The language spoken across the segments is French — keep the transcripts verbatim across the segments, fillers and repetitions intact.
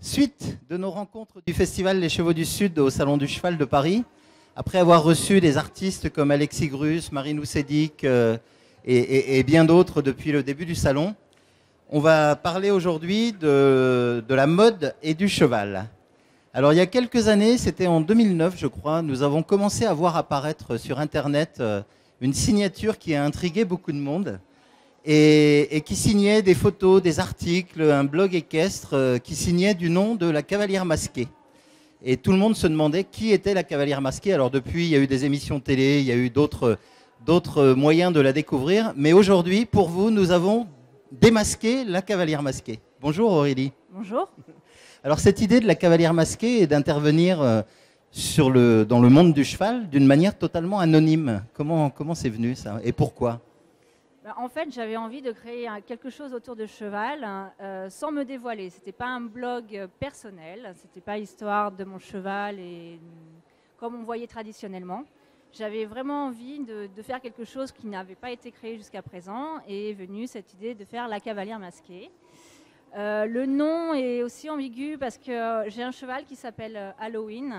Suite de nos rencontres du festival Les Chevaux du Sud au Salon du Cheval de Paris, après avoir reçu des artistes comme Alexis Grus, Marinou Sédic euh, et, et, et bien d'autres depuis le début du salon, on va parler aujourd'hui de, de la mode et du cheval. Alors il y a quelques années, c'était en deux mille neuf je crois, nous avons commencé à voir apparaître sur Internet euh, une signature qui a intrigué beaucoup de monde. Et, et qui signait des photos, des articles, un blog équestre euh, qui signait du nom de la cavalière masquée. Et tout le monde se demandait qui était la cavalière masquée. Alors depuis, il y a eu des émissions télé, il y a eu d'autres d'autres moyens de la découvrir. Mais aujourd'hui, pour vous, nous avons démasqué la cavalière masquée. Bonjour Aurélie. Bonjour. Alors cette idée de la cavalière masquée est d'intervenir euh, sur le, dans le monde du cheval d'une manière totalement anonyme. Comment comment c'est venu ça et pourquoi ? En fait, j'avais envie de créer quelque chose autour de cheval euh, sans me dévoiler. Ce n'était pas un blog personnel, ce n'était pas l'histoire de mon cheval et, comme on voyait traditionnellement. J'avais vraiment envie de, de faire quelque chose qui n'avait pas été créé jusqu'à présent et est venue cette idée de faire la cavalière masquée. Euh, le nom est aussi ambigu parce que j'ai un cheval qui s'appelle Halloween.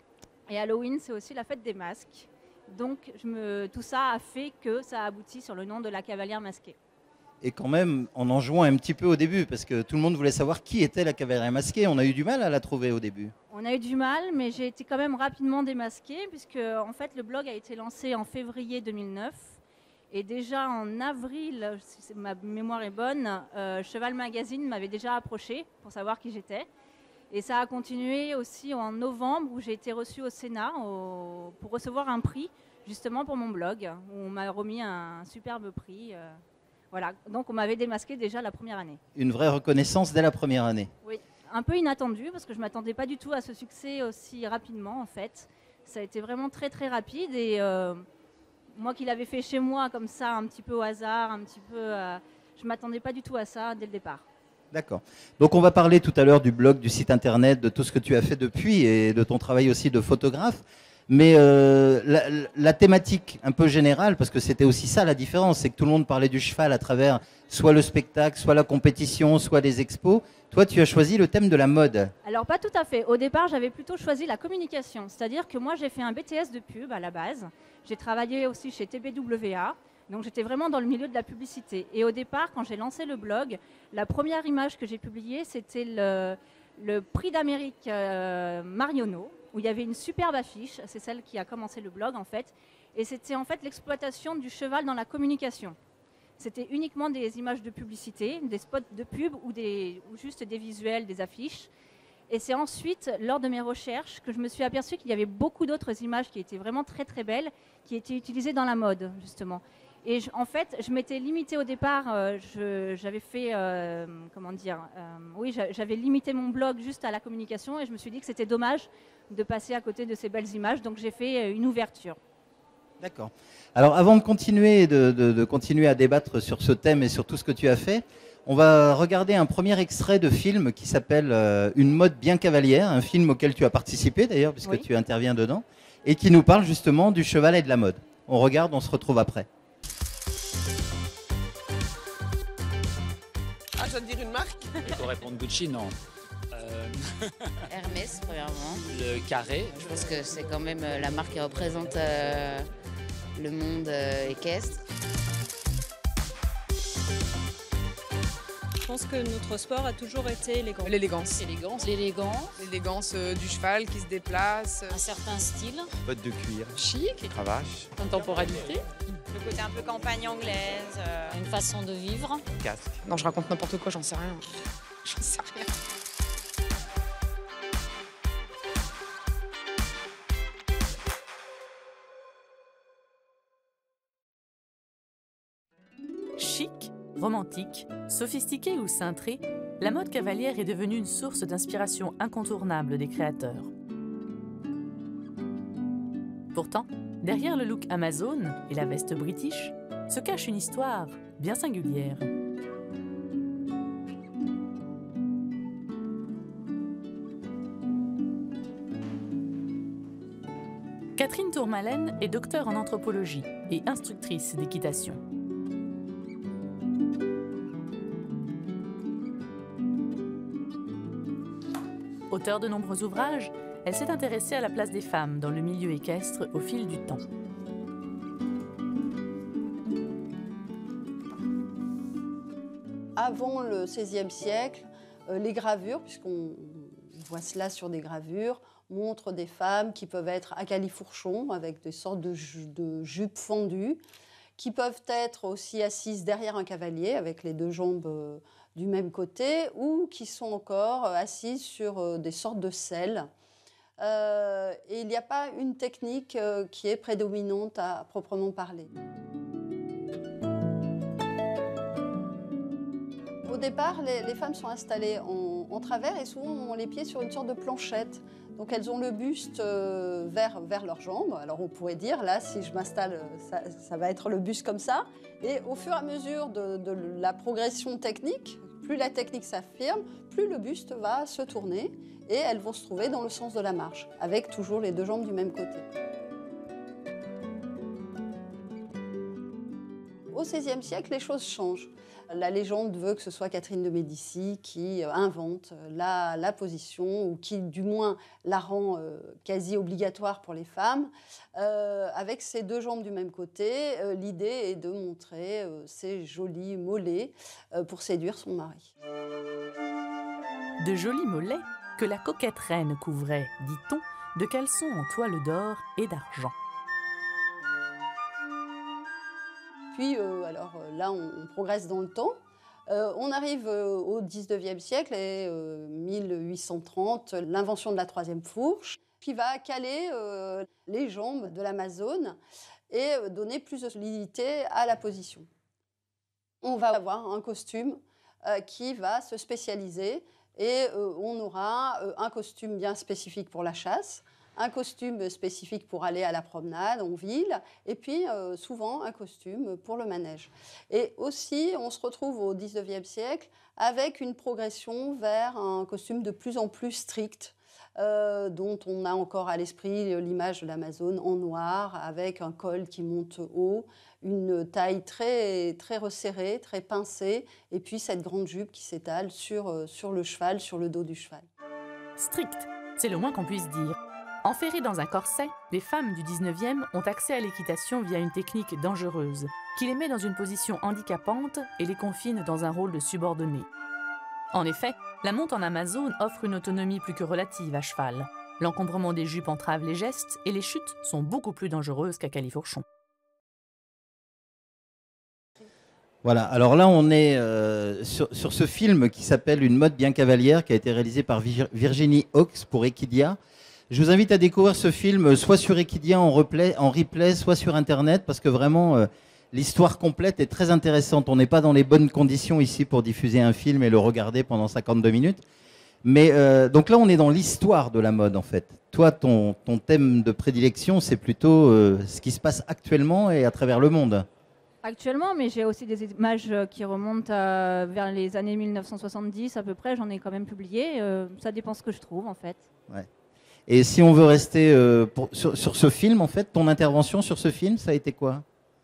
Et Halloween, c'est aussi la fête des masques. Donc je me, tout ça a fait que ça a abouti sur le nom de la cavalière masquée. Et quand même, on en jouant un petit peu au début, parce que tout le monde voulait savoir qui était la cavalière masquée. On a eu du mal à la trouver au début. On a eu du mal, mais j'ai été quand même rapidement démasquée, puisque en fait, le blog a été lancé en février deux mille neuf. Et déjà en avril, si ma mémoire est bonne, euh, Cheval Magazine m'avait déjà approché pour savoir qui j'étais. Et ça a continué aussi en novembre, où j'ai été reçue au Sénat au, pour recevoir un prix, justement pour mon blog, où on m'a remis un superbe prix. Euh, voilà, donc on m'avait démasqué déjà la première année. Une vraie reconnaissance dès la première année. Oui, un peu inattendu, parce que je ne m'attendais pas du tout à ce succès aussi rapidement, en fait. Ça a été vraiment très très rapide, et euh, moi qui l'avais fait chez moi, comme ça, un petit peu au hasard, un petit peu, euh, je ne m'attendais pas du tout à ça dès le départ. D'accord. Donc on va parler tout à l'heure du blog, du site internet, de tout ce que tu as fait depuis et de ton travail aussi de photographe. Mais euh, la, la thématique un peu générale, parce que c'était aussi ça la différence, c'est que tout le monde parlait du cheval à travers soit le spectacle, soit la compétition, soit les expos. Toi, tu as choisi le thème de la mode. Alors pas tout à fait. Au départ, j'avais plutôt choisi la communication. C'est-à-dire que moi, j'ai fait un B T S de pub à la base. J'ai travaillé aussi chez T B W A. Donc j'étais vraiment dans le milieu de la publicité. Et au départ, quand j'ai lancé le blog, la première image que j'ai publiée, c'était le, le prix d'Amérique euh, Marionneau, où il y avait une superbe affiche. C'est celle qui a commencé le blog, en fait. Et c'était en fait l'exploitation du cheval dans la communication. C'était uniquement des images de publicité, des spots de pub ou, des, ou juste des visuels, des affiches. Et c'est ensuite, lors de mes recherches, que je me suis aperçue qu'il y avait beaucoup d'autres images qui étaient vraiment très très belles, qui étaient utilisées dans la mode, justement. Et je, en fait, je m'étais limitée au départ, euh, je, j'avais fait, euh, comment dire, euh, oui, j'avais limité mon blog juste à la communication et je me suis dit que c'était dommage de passer à côté de ces belles images, donc j'ai fait une ouverture. D'accord. Alors avant de continuer, de, de, de continuer à débattre sur ce thème et sur tout ce que tu as fait, on va regarder un premier extrait de film qui s'appelle euh, Une mode bien cavalière, un film auquel tu as participé d'ailleurs, puisque oui. Tu interviens dedans, et qui nous parle justement du cheval et de la mode. On regarde, on se retrouve après. Ah, je dois te dire une marque. Il faut répondre Gucci, non. Euh... Hermès, premièrement. Le carré. Je pense que c'est quand même la marque qui représente euh, le monde euh, équestre. Je pense que notre sport a toujours été élégant. L'élégance. L'élégance. L'élégance. L'élégance euh, du cheval qui se déplace. Un certain style. Bottes de cuir. Chic. Cravache. Contemporanéité. Le côté un peu campagne anglaise. Euh... Une façon de vivre. Casque. Non, je raconte n'importe quoi, j'en sais rien. J'en sais rien. Chic, romantique, sophistiquée ou cintrée, la mode cavalière est devenue une source d'inspiration incontournable des créateurs. Pourtant, derrière le look Amazon et la veste british, se cache une histoire bien singulière. Catherine Tourmalène est docteure en anthropologie et instructrice d'équitation. Auteure de nombreux ouvrages, elle s'est intéressée à la place des femmes dans le milieu équestre au fil du temps. Avant le seizième siècle, euh, les gravures, puisqu'on voit cela sur des gravures, montrent des femmes qui peuvent être à califourchon, avec des sortes de, ju de jupes fendues, qui peuvent être aussi assises derrière un cavalier, avec les deux jambes euh, du même côté, ou qui sont encore euh, assises sur euh, des sortes de selles. Euh, et il n'y a pas une technique euh, qui est prédominante à proprement parler. Au départ, les, les femmes sont installées en, en travers et souvent ont les pieds sur une sorte de planchette. Donc elles ont le buste euh, vers, vers leurs jambes. Alors on pourrait dire, là, si je m'installe, ça, ça va être le buste comme ça. Et au fur et à mesure de, de la progression technique, plus la technique s'affirme, plus le buste va se tourner et elles vont se trouver dans le sens de la marche, avec toujours les deux jambes du même côté. Au seizième siècle, les choses changent. La légende veut que ce soit Catherine de Médicis qui invente la, la position, ou qui, du moins, la rend euh, quasi obligatoire pour les femmes. Euh, avec ses deux jambes du même côté, euh, l'idée est de montrer euh, ses jolis mollets euh, pour séduire son mari. De jolis mollets que la coquette reine couvrait, dit-on, de caleçons en toile d'or et d'argent. Puis, euh, alors là, on, on progresse dans le temps. Euh, on arrive euh, au dix-neuvième siècle et euh, mille huit cent trente, l'invention de la troisième fourche, qui va caler euh, les jambes de l'Amazone et euh, donner plus de solidité à la position. On va avoir un costume euh, qui va se spécialiser et euh, on aura euh, un costume bien spécifique pour la chasse, un costume spécifique pour aller à la promenade en ville, et puis euh, souvent un costume pour le manège. Et aussi, on se retrouve au dix-neuvième siècle avec une progression vers un costume de plus en plus strict, euh, dont on a encore à l'esprit l'image de l'Amazone en noir, avec un col qui monte haut, une taille très, très resserrée, très pincée, et puis cette grande jupe qui s'étale sur, sur le cheval, sur le dos du cheval. Strict, c'est le moins qu'on puisse dire. Enferrées dans un corset, les femmes du dix-neuvième ont accès à l'équitation via une technique dangereuse, qui les met dans une position handicapante et les confine dans un rôle de subordonné. En effet, la monte en Amazone offre une autonomie plus que relative à cheval. L'encombrement des jupes entrave les gestes et les chutes sont beaucoup plus dangereuses qu'à califourchon. Voilà, alors là on est euh, sur, sur ce film qui s'appelle Une mode bien cavalière, qui a été réalisé par Vir Virginie Hawkes pour Equidia. Je vous invite à découvrir ce film soit sur Equidia en replay, en replay soit sur Internet, parce que vraiment, euh, l'histoire complète est très intéressante. On n'est pas dans les bonnes conditions ici pour diffuser un film et le regarder pendant cinquante-deux minutes. Mais euh, donc là, on est dans l'histoire de la mode, en fait. Toi, ton, ton thème de prédilection, c'est plutôt euh, ce qui se passe actuellement et à travers le monde. Actuellement, mais j'ai aussi des images qui remontent euh, vers les années mille neuf cent soixante-dix à peu près. J'en ai quand même publié. Euh, ça dépend ce que je trouve, en fait. Ouais. Et si on veut rester euh, pour, sur, sur ce film, en fait, ton intervention sur ce film, ça a été quoi?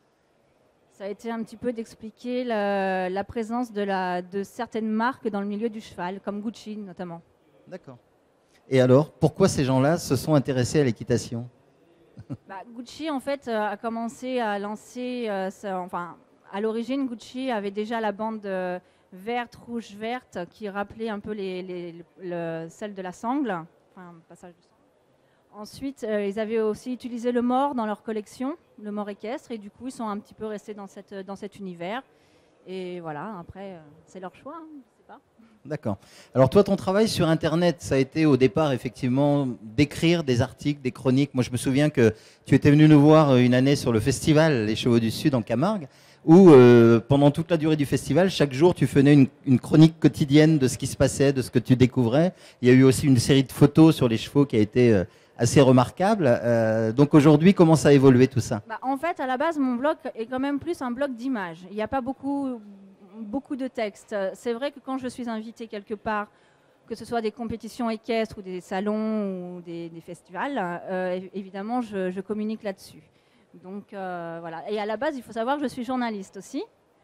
Ça a été un petit peu d'expliquer la, la présence de, la, de certaines marques dans le milieu du cheval, comme Gucci notamment. D'accord. Et alors, pourquoi ces gens-là se sont intéressés à l'équitation? bah, Gucci, en fait, a commencé à lancer... Euh, ça, enfin, à l'origine, Gucci avait déjà la bande euh, verte, rouge, verte, qui rappelait un peu les, les, le, celle de la sangle. Enfin, passage de sangle. Ensuite, euh, ils avaient aussi utilisé le mors dans leur collection, le mors équestre, et du coup, ils sont un petit peu restés dans, cette, dans cet univers. Et voilà, après, euh, c'est leur choix, hein, je sais pas. D'accord. Alors toi, ton travail sur Internet, ça a été au départ, effectivement, d'écrire des articles, des chroniques. Moi, je me souviens que tu étais venu nous voir une année sur le festival Les Chevaux du Sud en Camargue, où euh, pendant toute la durée du festival, chaque jour, tu faisais une, une chronique quotidienne de ce qui se passait, de ce que tu découvrais. Il y a eu aussi une série de photos sur les chevaux qui a été... Euh, assez remarquable. Euh, donc aujourd'hui, comment ça a évolué tout ça? Bah, en fait, à la base, mon blog est quand même plus un blog d'images. Il n'y a pas beaucoup, beaucoup de textes. C'est vrai que quand je suis invitée quelque part, que ce soit des compétitions équestres ou des salons ou des, des festivals, euh, évidemment, je, je communique là-dessus. Donc euh, voilà. Et à la base, il faut savoir que je suis journaliste aussi.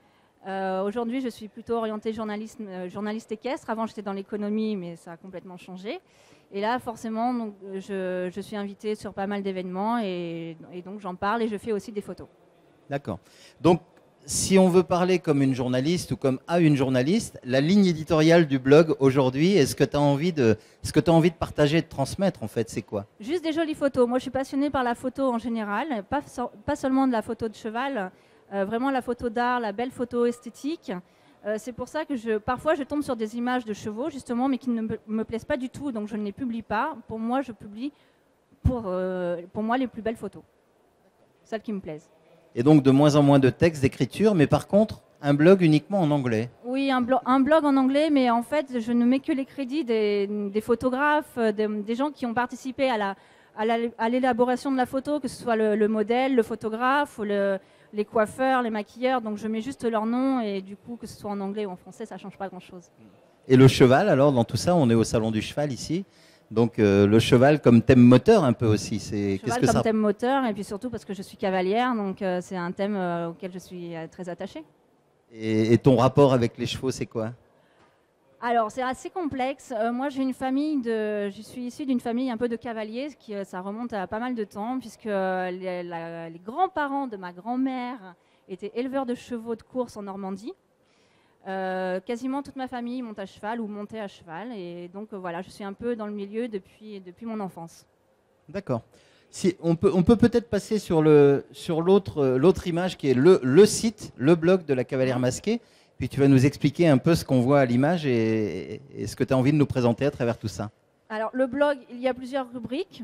Euh, aujourd'hui, je suis plutôt orientée journaliste, euh, journaliste équestre. Avant, j'étais dans l'économie, mais ça a complètement changé. Et là, forcément, donc, je, je suis invitée sur pas mal d'événements et, et donc j'en parle et je fais aussi des photos. D'accord. Donc, si on veut parler comme une journaliste ou comme à une journaliste, la ligne éditoriale du blog aujourd'hui, est-ce que tu as envie de, est-ce que tu as envie de partager et de transmettre en fait, c'est quoi? Juste des jolies photos. Moi, je suis passionnée par la photo en général, pas, pas seulement de la photo de cheval, euh, vraiment la photo d'art, la belle photo esthétique. Euh, c'est pour ça que je, parfois je tombe sur des images de chevaux justement, mais qui ne me, me plaisent pas du tout, donc je ne les publie pas. Pour moi, je publie pour, euh, pour moi les plus belles photos, celles qui me plaisent. Et donc de moins en moins de textes, d'écriture, mais par contre, un blog uniquement en anglais. Oui, un, blo un blog en anglais, mais en fait, je ne mets que les crédits des, des photographes, des, des gens qui ont participé à la, à l'élaboration de la photo, que ce soit le, le modèle, le photographe, ou le, les coiffeurs, les maquilleurs. Donc je mets juste leur nom et du coup, que ce soit en anglais ou en français, ça ne change pas grand-chose. Et le cheval, alors, dans tout ça, on est au Salon du Cheval ici. Donc euh, le cheval comme thème moteur un peu aussi. C'est cheval que comme ça... thème moteur et puis surtout parce que je suis cavalière, donc euh, c'est un thème euh, auquel je suis euh, très attachée. Et, et ton rapport avec les chevaux, c'est quoi? Alors c'est assez complexe. Euh, moi j'ai une famille de, je suis issue d'une famille un peu de cavaliers, qui euh, ça remonte à pas mal de temps puisque euh, les, la, les grands-parents de ma grand-mère étaient éleveurs de chevaux de course en Normandie. Euh, quasiment toute ma famille monte à cheval ou montait à cheval et donc euh, voilà, je suis un peu dans le milieu depuis, depuis mon enfance. D'accord. Si, on peut on peut peut-être passer sur le sur l'autre l'autre image qui est le, le site, le blog de la Cavalière Masquée. Puis tu vas nous expliquer un peu ce qu'on voit à l'image et, et ce que tu as envie de nous présenter à travers tout ça. Alors le blog, il y a plusieurs rubriques.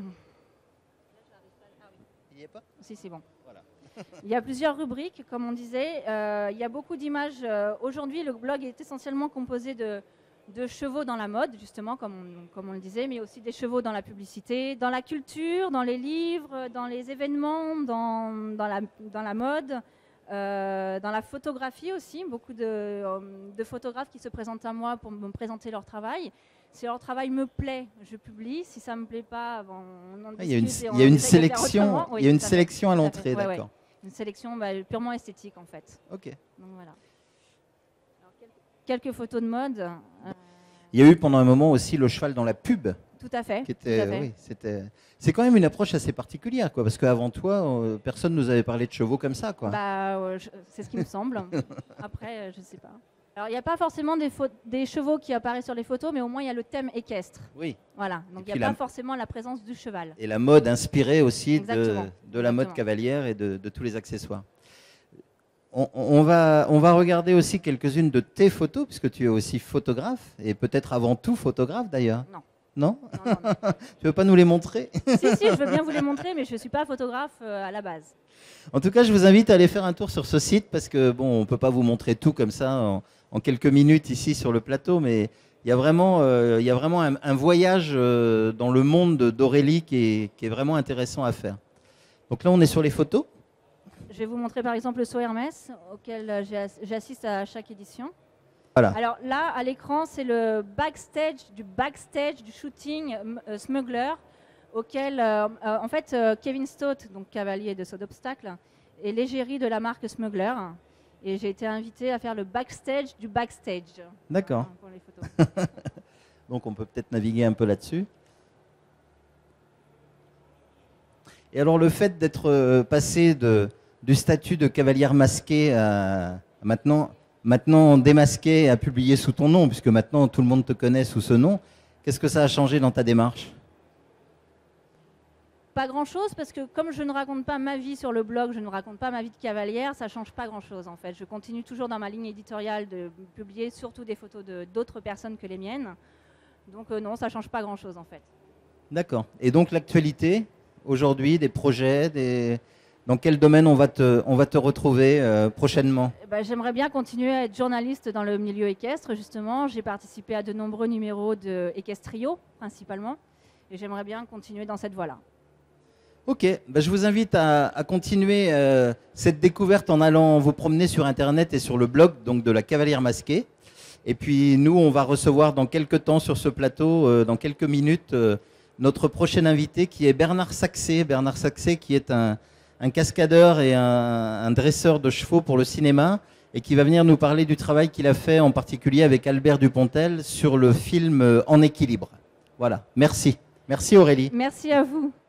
Il y est pas ? Si, c'est bon. Il y a plusieurs rubriques, comme on disait. Euh, il y a beaucoup d'images. Euh, Aujourd'hui, le blog est essentiellement composé de, de chevaux dans la mode, justement, comme on, comme on le disait, mais aussi des chevaux dans la publicité, dans la culture, dans les livres, dans les événements, dans, dans, la, dans la mode, euh, dans la photographie aussi. Beaucoup de, euh, de photographes qui se présentent à moi pour me présenter leur travail. Si leur travail me plaît, je publie. Si ça ne me plaît pas, bon, on en discute. Ah, il y a une, et on il y a une essaie de faire sélection, autrement. Oui, il y a une tout à fait, sélection à tout à fait. l'entrée, Ouais, d'accord. ouais. Une sélection bah, purement esthétique en fait. Ok. Donc, voilà. Alors, quelques, quelques photos de mode. Euh, Il y a eu pendant un moment aussi le cheval dans la pub. Tout à fait. Qui était, tout à fait. oui, c'était, c'est quand même une approche assez particulière, quoi, parce qu'avant toi, euh, personne ne nous avait parlé de chevaux comme ça, quoi. Bah, euh, je- c'est ce qui me semble. Après, euh, je ne sais pas. Alors, il n'y a pas forcément des, des chevaux qui apparaissent sur les photos, mais au moins il y a le thème équestre. Oui. Voilà. Donc il puis n'y a la- pas forcément la présence du cheval. Et la mode inspirée aussi de, Exactement. de la mode Exactement. cavalière et de, de tous les accessoires. On, on va, on va regarder aussi quelques-unes de tes photos, puisque tu es aussi photographe, et peut-être avant tout photographe d'ailleurs. Non. Non, Non, non, non. Tu veux pas nous les montrer? si, si, je veux bien vous les montrer, mais je ne suis pas photographe euh, à la base. En tout cas, je vous invite à aller faire un tour sur ce site, parce que bon, on peut pas vous montrer tout comme ça en, en quelques minutes ici sur le plateau, mais il y a vraiment, euh, il y a vraiment un, un voyage euh, dans le monde de- d'Aurélie qui est, qui est vraiment intéressant à faire. Donc là, on est sur les photos. Je vais vous montrer par exemple le saut Hermès, auquel euh, j'ai- j'assiste à chaque édition. Voilà. Alors là, à l'écran, c'est le backstage du backstage du shooting euh, Smuggler, auquel, euh, euh, en fait, euh, Kevin Stott, donc cavalier de saut d'obstacle, est l'égérie de la marque Smuggler. Et j'ai été invitée à faire le backstage du backstage. D'accord. euh, pour les photos. Donc on peut peut-être naviguer un peu là-dessus. Et alors le fait d'être euh, passé de, du statut de cavalière masquée à à maintenant, maintenant démasqué, à publier sous ton nom, puisque maintenant tout le monde te connaît sous ce nom, qu'est-ce que ça a changé dans ta démarche? Pas grand-chose, parce que comme je ne raconte pas ma vie sur le blog, je ne raconte pas ma vie de cavalière, ça change pas grand-chose en fait. Je continue toujours dans ma ligne éditoriale de publier surtout des photos de- d'autres personnes que les miennes. Donc euh, non, ça change pas grand-chose en fait. D'accord. Et donc l'actualité, aujourd'hui, des projets, des... dans quel domaine on va te, on va te retrouver euh, prochainement? Eh ben, j'aimerais bien continuer à être journaliste dans le milieu équestre, justement. J'ai participé à de nombreux numéros de Équestrio, principalement. Et j'aimerais bien continuer dans cette voie-là. Ok, bah, je vous invite à, à continuer euh, cette découverte en allant vous promener sur Internet et sur le blog donc, de la Cavalière Masquée. Et puis nous, on va recevoir dans quelques temps sur ce plateau, euh, dans quelques minutes, euh, notre prochain invité qui est Bernard Saxé. Bernard Saxé qui est un, un cascadeur et un, un dresseur de chevaux pour le cinéma et qui va venir nous parler du travail qu'il a fait en particulier avec Albert Dupontel sur le film euh, En équilibre. Voilà, merci. Merci Aurélie. Merci à vous.